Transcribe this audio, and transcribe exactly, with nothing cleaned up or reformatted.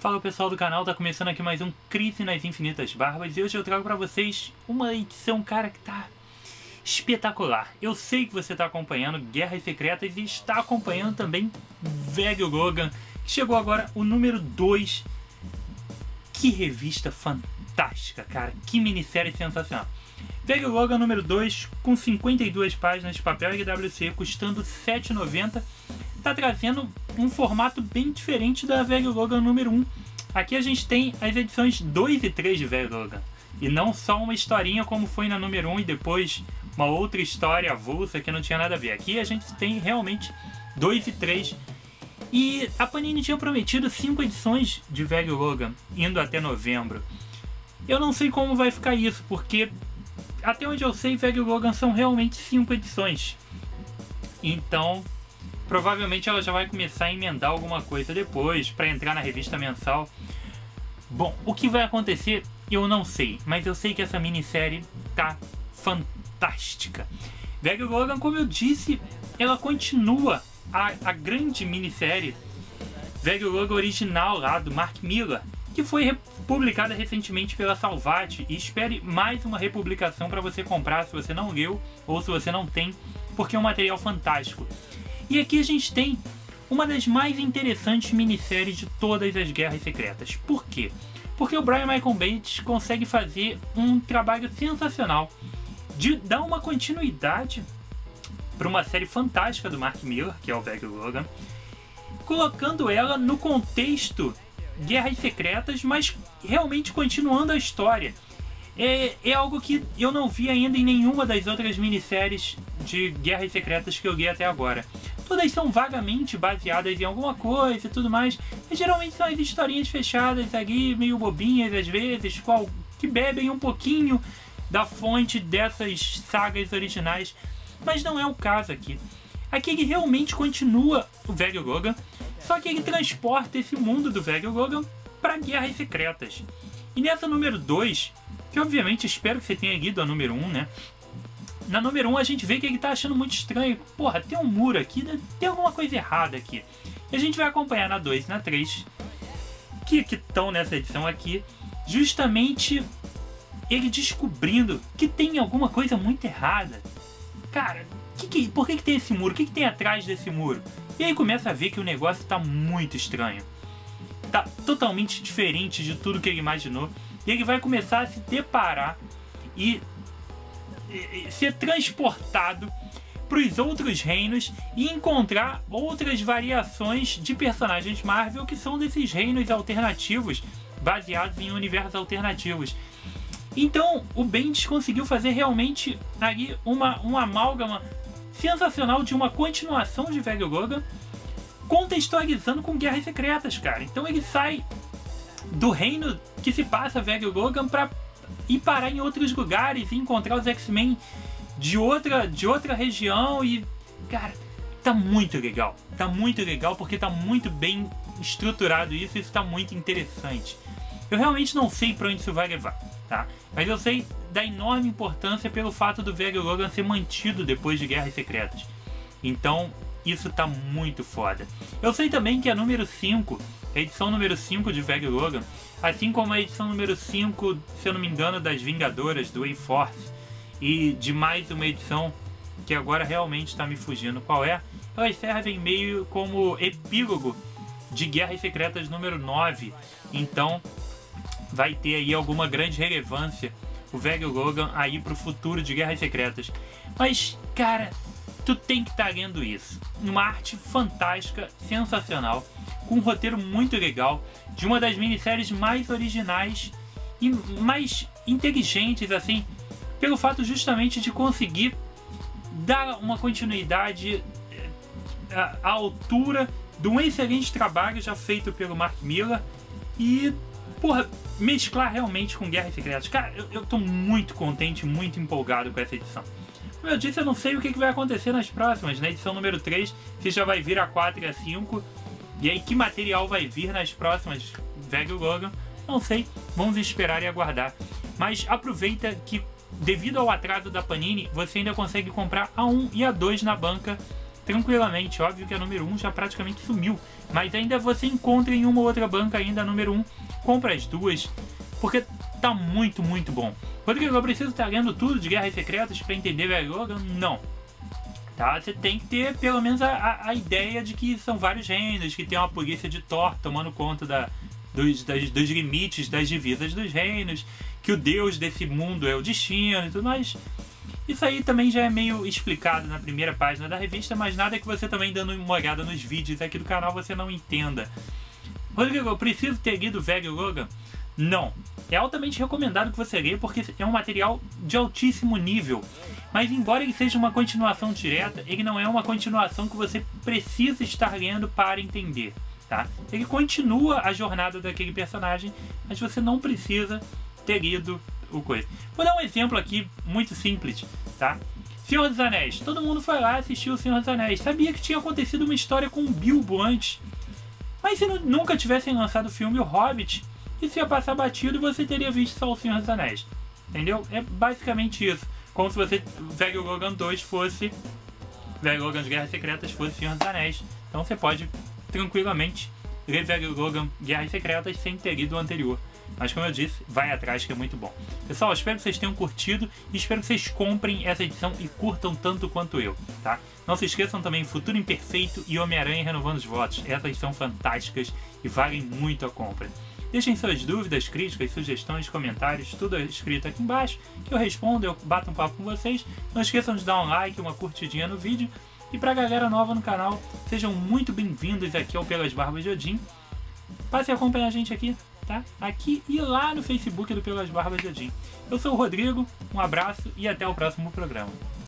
Fala pessoal do canal, tá começando aqui mais um Crise nas Infinitas Barbas e hoje eu trago pra vocês uma edição, cara, que tá espetacular. Eu sei que você tá acompanhando Guerras Secretas e está acompanhando também Velho Logan, que chegou agora o número dois. Que revista fantástica, cara, que minissérie sensacional. Velho Logan número dois, com cinquenta e duas páginas de papel e W C, custando sete reais e noventa centavos. Tá trazendo um formato bem diferente da Velho Logan número um. Aqui a gente tem as edições dois e três de Velho Logan, e não só uma historinha como foi na número um e depois uma outra história avulsa que não tinha nada a ver. Aqui a gente tem realmente dois e três. E a Panini tinha prometido cinco edições de Velho Logan, indo até novembro. Eu não sei como vai ficar isso, porque até onde eu sei, Velho Logan são realmente cinco edições. Então, provavelmente ela já vai começar a emendar alguma coisa depois, para entrar na revista mensal. Bom, o que vai acontecer, eu não sei, mas eu sei que essa minissérie tá fantástica. Velho Logan, como eu disse, ela continua a, a grande minissérie Velho Logan original lá do Mark Millar, que foi publicada recentemente pela Salvat, e espere mais uma republicação para você comprar se você não leu ou se você não tem, porque é um material fantástico. E aqui a gente tem uma das mais interessantes minisséries de todas as Guerras Secretas. Por quê? Porque o Brian Michael Bendis consegue fazer um trabalho sensacional de dar uma continuidade para uma série fantástica do Mark Millar, que é o Velho Logan, colocando ela no contexto Guerras Secretas, mas realmente continuando a história. É, é algo que eu não vi ainda em nenhuma das outras minisséries de Guerras Secretas que eu li até agora. Todas são vagamente baseadas em alguma coisa e tudo mais, mas geralmente são as historinhas fechadas ali, meio bobinhas às vezes, qual, que bebem um pouquinho da fonte dessas sagas originais, mas não é o caso aqui. Aqui ele realmente continua o Velho Logan, só que ele transporta esse mundo do Velho Logan para Guerras Secretas. E nessa número dois, que obviamente espero que você tenha lido a número um, né? Na número um a gente vê que ele tá achando muito estranho. Porra, tem um muro aqui, tem alguma coisa errada aqui. E a gente vai acompanhar na dois e na três, que estão nessa edição aqui, justamente ele descobrindo que tem alguma coisa muito errada. Cara, que que, por que, que tem esse muro? O que, que tem atrás desse muro? E aí começa a ver que o negócio tá muito estranho. Tá totalmente diferente de tudo que ele imaginou. E ele vai começar a se deparar e, e, e ser transportado para os outros reinos e encontrar outras variações de personagens Marvel que são desses reinos alternativos, baseados em universos alternativos. Então o Bendis conseguiu fazer realmente ali uma, uma amálgama sensacional de uma continuação de Velho Logan, contextualizando com Guerras Secretas, cara. Então ele sai do reino que se passa Velho Logan para ir parar em outros lugares e encontrar os X-Men de outra, de outra região. E, cara, tá muito legal. Tá muito legal porque tá muito bem estruturado isso, isso tá muito interessante. Eu realmente não sei para onde isso vai levar, tá? Mas eu sei da enorme importância pelo fato do Velho Logan ser mantido depois de Guerras Secretas. Então, isso tá muito foda. Eu sei também que a número cinco, a edição número cinco de Velho Logan, assim como a edição número cinco, se eu não me engano, das Vingadoras, do A-Force, e de mais uma edição que agora realmente está me fugindo qual é, elas servem meio como epílogo de Guerras Secretas número nove. Então vai ter aí alguma grande relevância o Velho Logan aí pro futuro de Guerras Secretas. Mas, cara, tu tem que estar lendo isso. Uma arte fantástica, sensacional, com um roteiro muito legal, de uma das minisséries mais originais e mais inteligentes, assim, pelo fato justamente de conseguir dar uma continuidade à, à altura de um excelente trabalho já feito pelo Mark Millar e, porra, mesclar realmente com Guerras Secretas. Cara, eu, eu tô muito contente, muito empolgado com essa edição. Como eu disse, eu não sei o que, que vai acontecer nas próximas. Na edição número três, você já vai vir a quatro e a cinco. E aí, que material vai vir nas próximas Velho Logan? Não sei, vamos esperar e aguardar. Mas aproveita que, devido ao atraso da Panini, você ainda consegue comprar a um e a dois na banca tranquilamente. Óbvio que a número um já praticamente sumiu, mas ainda você encontra em uma ou outra banca ainda a número um. Compra as duas, porque tá muito, muito bom. Rodrigo, eu preciso estar lendo tudo de Guerras Secretas para entender Velho Logan? Não. Tá? Você tem que ter pelo menos a, a, a ideia de que são vários reinos, que tem uma polícia de Thor tomando conta da, dos, das, dos limites das divisas dos reinos, que o deus desse mundo é o destino e tudo mais. Isso aí também já é meio explicado na primeira página da revista, mas nada que você também dando uma olhada nos vídeos aqui do canal você não entenda. Rodrigo, eu preciso ter lido Velho Logan? Não. É altamente recomendado que você leia porque é um material de altíssimo nível. Mas embora ele seja uma continuação direta, ele não é uma continuação que você precisa estar lendo para entender. Tá? Ele continua a jornada daquele personagem, mas você não precisa ter lido o coisa. Vou dar um exemplo aqui muito simples, tá? Senhor dos Anéis. Todo mundo foi lá assistir o Senhor dos Anéis. Sabia que tinha acontecido uma história com o Bilbo antes. Mas se nunca tivessem lançado o filme O Hobbit, isso ia passar batido e você teria visto só o Senhor dos Anéis. Entendeu? É basicamente isso. Como se você Velho Logan dois fosse Velho Logan de Guerras Secretas fosse Senhor dos Anéis. Então você pode tranquilamente ler Velho Logan Guerras Secretas sem ter lido o anterior. Mas como eu disse, vai atrás que é muito bom. Pessoal, eu espero que vocês tenham curtido e espero que vocês comprem essa edição e curtam tanto quanto eu, tá? Não se esqueçam também Futuro Imperfeito e Homem-Aranha Renovando os Votos. Essas são fantásticas e valem muito a compra. Deixem suas dúvidas, críticas, sugestões, comentários, tudo escrito aqui embaixo, que eu respondo, eu bato um papo com vocês. Não esqueçam de dar um like, uma curtidinha no vídeo. E pra galera nova no canal, sejam muito bem-vindos aqui ao Pelas Barbas de Odin. Passe a acompanhar a gente aqui, tá? Aqui e lá no Facebook do Pelas Barbas de Odin. Eu sou o Rodrigo, um abraço e até o próximo programa.